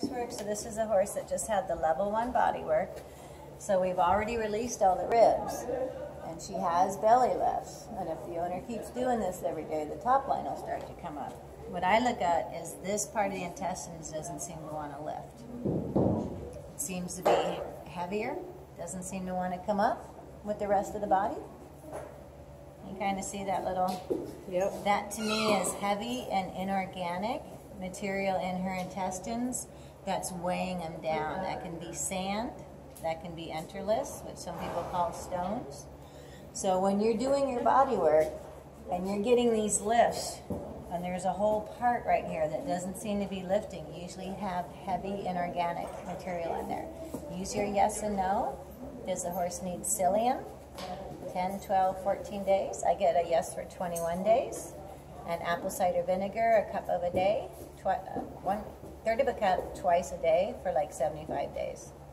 basics work. So this is a horse that just had the level 1 body work. So we've already released all the ribs. And she has belly lifts. And if the owner keeps doing this every day, the top line will start to come up. What I look at is this part of the intestines doesn't seem to want to lift. It seems to be heavier. Doesn't seem to want to come up with the rest of the body. You kind of see that little... Yep. That to me is heavy and inorganic material in her intestines that's weighing them down. That can be sand, that can be enterless, which some people call stones. So when you're doing your body work and you're getting these lifts, and there's a whole part right here that doesn't seem to be lifting, you usually have heavy inorganic material in there. Use your yes and no. Does the horse need psyllium? 10, 12, 14 days. I get a yes for 21 days. And apple cider vinegar, a cup of a day, 1/3 of a cup twice a day for like 75 days.